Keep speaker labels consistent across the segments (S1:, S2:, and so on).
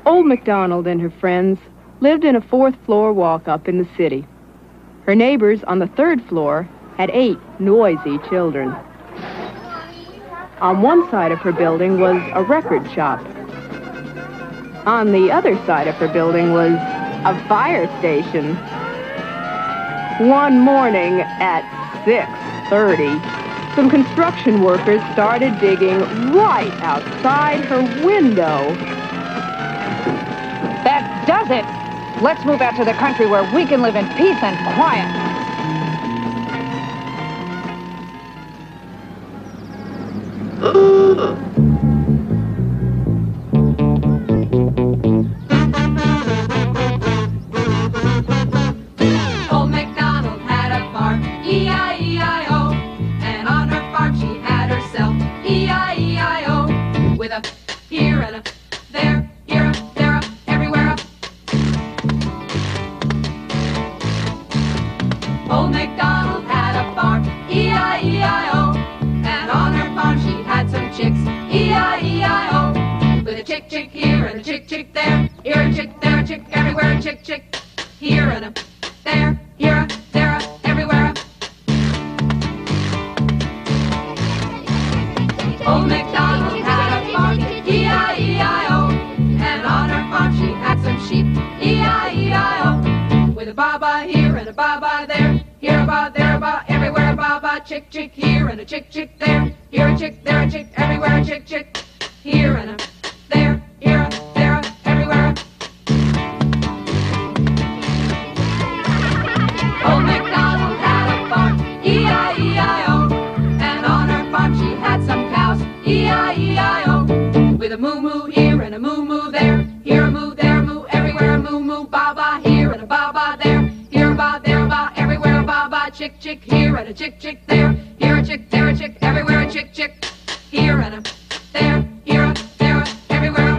S1: Old MacDonald and her friends lived in a fourth-floor walk-up in the city. Her neighbors on the third floor had 8 noisy children. On one side of her building was a record shop. On the other side of her building was a fire station. One morning at 6:30, some construction workers started digging right outside her window.
S2: That does it! Let's move out to the country where we can live in peace and quiet.
S3: Old MacDonald had a farm, E-I-E-I-O, and on her farm she had herself, E-I-E-I-O, with a here and a there, here a, there a, everywhere a. Old MacDonald had a farm, E-I-E-I-O, and on her farm she had some chicks, E-I-E-I-O, with a chick chick here and a chick chick there, here a chick, there a chick, everywhere a chick chick, here and a there, here a, there a, everywhere a. Old MacDonald had a farm, E-I-E-I-O, and on her farm she had some sheep, E-I-E-I-O, with a ba-ba here and a ba-ba there, here a ba, there a ba, everywhere a ba-ba, chick chick here and a chick chick there, here a chick, there a chick, everywhere a chick chick, here and a there, here a, there a, everywhere a. Old MacDonald had a farm, E-I-E-I-O, and on her farm she had some cows, E-I-E-I-O, with a moo-moo here and a moo-moo there, here a moo, there a moo, everywhere a moo-moo, ba-ba here and a ba-ba there, here a ba, there a ba, everywhere a ba-ba, chick chick here and a chick chick there, here a chick, there a chick, everywhere a chick chick, here and a there, here a, there a, everywhere a.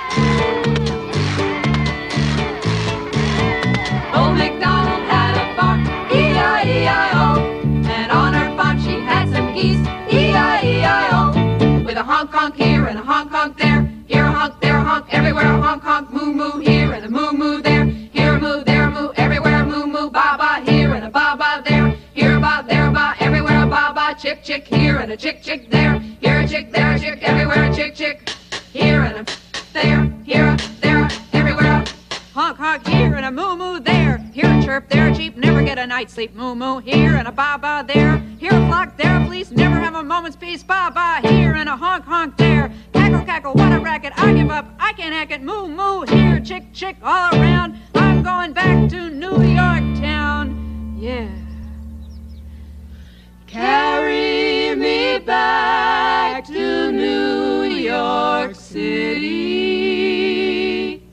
S3: Old MacDonald had a farm, E-I-E-I-O, and on her farm she had some geese, E-I-E-I-O, with a honk honk here and a honk honk there, here a honk, there a honk, everywhere a honk honk, moo moo here and a moo moo there, here a moo, there a moo, everywhere a moo moo, ba ba here and a ba ba there, here a ba, there a ba, everywhere a ba ba, chick chick here and a chick chick there, here a chick, there a chick, everywhere a chick chick, here and a there, here a, there a, everywhere a. Honk honk here and a moo moo there, here a chirp, there a cheep, never get a night's sleep, moo moo here and a ba ba there, here a flock, there a fleece, never have a moment's peace, ba ba here and a honk honk there, cackle cackle, what a racket, I give up, I can't hack it, moo moo here, chick chick all around, I'm going back to New York town, yeah. Carry me back to New York City.